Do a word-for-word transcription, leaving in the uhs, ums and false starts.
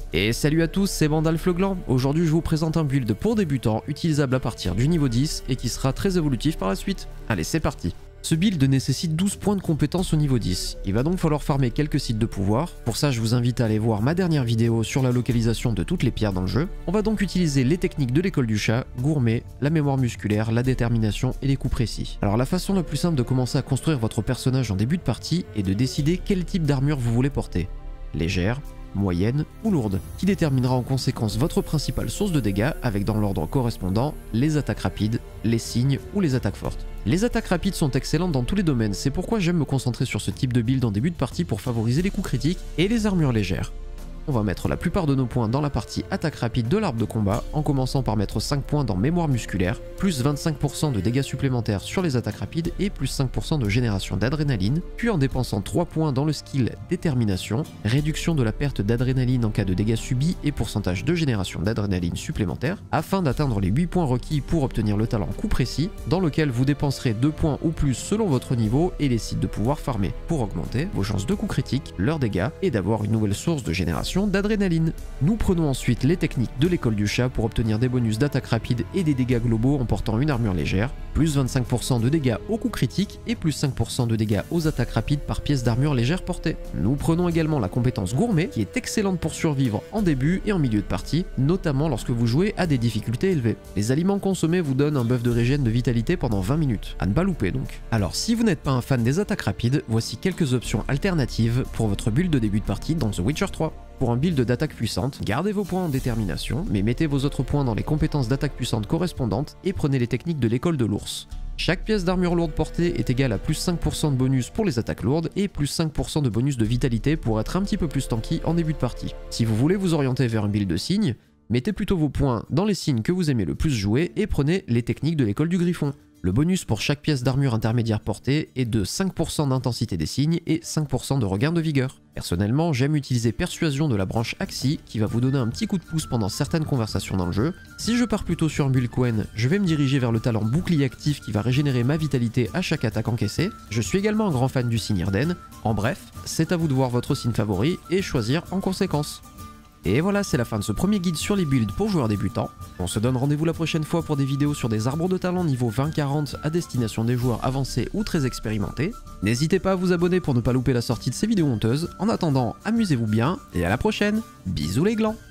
Et salut à tous, c'est Bandalf le Gland. Aujourd'hui je vous présente un build pour débutants utilisable à partir du niveau dix et qui sera très évolutif par la suite. Allez, c'est parti. Ce build nécessite douze points de compétence au niveau dix. Il va donc falloir farmer quelques sites de pouvoir. Pour ça, je vous invite à aller voir ma dernière vidéo sur la localisation de toutes les pierres dans le jeu. On va donc utiliser les techniques de l'école du chat, gourmet, la mémoire musculaire, la détermination et les coups précis. Alors la façon la plus simple de commencer à construire votre personnage en début de partie est de décider quel type d'armure vous voulez porter. Légère, moyenne ou lourde, qui déterminera en conséquence votre principale source de dégâts avec dans l'ordre correspondant les attaques rapides, les signes ou les attaques fortes. Les attaques rapides sont excellentes dans tous les domaines, c'est pourquoi j'aime me concentrer sur ce type de build en début de partie pour favoriser les coups critiques et les armures légères. On va mettre la plupart de nos points dans la partie attaque rapide de l'arbre de combat, en commençant par mettre cinq points dans mémoire musculaire, plus vingt-cinq pour cent de dégâts supplémentaires sur les attaques rapides et plus cinq pour cent de génération d'adrénaline, puis en dépensant trois points dans le skill détermination, réduction de la perte d'adrénaline en cas de dégâts subis et pourcentage de génération d'adrénaline supplémentaire, afin d'atteindre les huit points requis pour obtenir le talent coup précis, dans lequel vous dépenserez deux points ou plus selon votre niveau et les sites de pouvoir farmer, pour augmenter vos chances de coups critiques, leurs dégâts et d'avoir une nouvelle source de génération d'adrénaline. Nous prenons ensuite les techniques de l'école du chat pour obtenir des bonus d'attaque rapide et des dégâts globaux en portant une armure légère, plus vingt-cinq pour cent de dégâts aux coups critiques et plus cinq pour cent de dégâts aux attaques rapides par pièce d'armure légère portée. Nous prenons également la compétence gourmet qui est excellente pour survivre en début et en milieu de partie, notamment lorsque vous jouez à des difficultés élevées. Les aliments consommés vous donnent un buff de régène de vitalité pendant vingt minutes, à ne pas louper donc. Alors si vous n'êtes pas un fan des attaques rapides, voici quelques options alternatives pour votre build de début de partie dans The Witcher trois. Pour un build d'attaque puissante, gardez vos points en détermination, mais mettez vos autres points dans les compétences d'attaque puissante correspondantes et prenez les techniques de l'école de l'ours. Chaque pièce d'armure lourde portée est égale à plus cinq pour cent de bonus pour les attaques lourdes et plus cinq pour cent de bonus de vitalité pour être un petit peu plus tanky en début de partie. Si vous voulez vous orienter vers un build de signes, mettez plutôt vos points dans les signes que vous aimez le plus jouer et prenez les techniques de l'école du griffon. Le bonus pour chaque pièce d'armure intermédiaire portée est de cinq pour cent d'intensité des signes et cinq pour cent de regain de vigueur. Personnellement, j'aime utiliser Persuasion de la branche Axii qui va vous donner un petit coup de pouce pendant certaines conversations dans le jeu. Si je pars plutôt sur un build Quen, je vais me diriger vers le talent Bouclier actif qui va régénérer ma vitalité à chaque attaque encaissée. Je suis également un grand fan du signe Irden. En bref, c'est à vous de voir votre signe favori et choisir en conséquence. Et voilà, c'est la fin de ce premier guide sur les builds pour joueurs débutants. On se donne rendez-vous la prochaine fois pour des vidéos sur des arbres de talent niveau vingt quarante à destination des joueurs avancés ou très expérimentés. N'hésitez pas à vous abonner pour ne pas louper la sortie de ces vidéos honteuses. En attendant, amusez-vous bien et à la prochaine. Bisous les glands.